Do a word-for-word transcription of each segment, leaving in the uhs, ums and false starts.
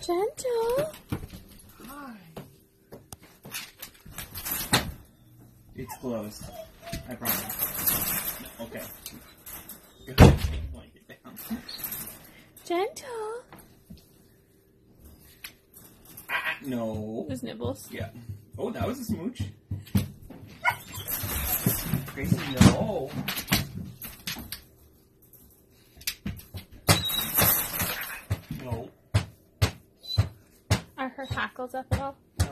Gentle. Hi. It's closed. I promise. No, okay. Good. Wipe it down. Gentle. Ah, no. Those nibbles. Yeah. Oh, that was a smooch. Gracie, no. No. Are her hackles up at all? No.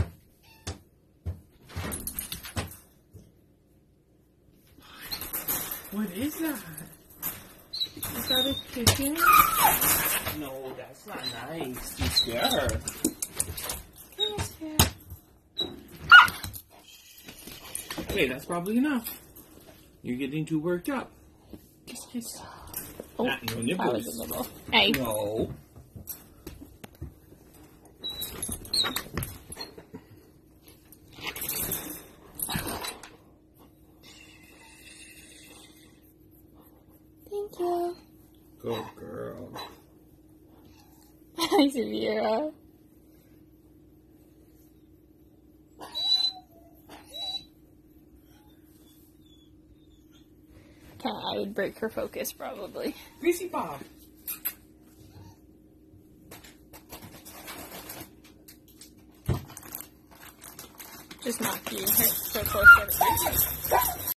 What is that? Is that a chicken? No, that's not nice. You scare her. Come here. Okay, that's probably enough. You're getting too worked up. Kiss, kiss. Oh, Ah, no that nipples. was a nibble. Hey. No. Thank you. Good girl. Hi, Severa. Okay, I would break her focus probably. Greasy Bob. Just knock you so close that it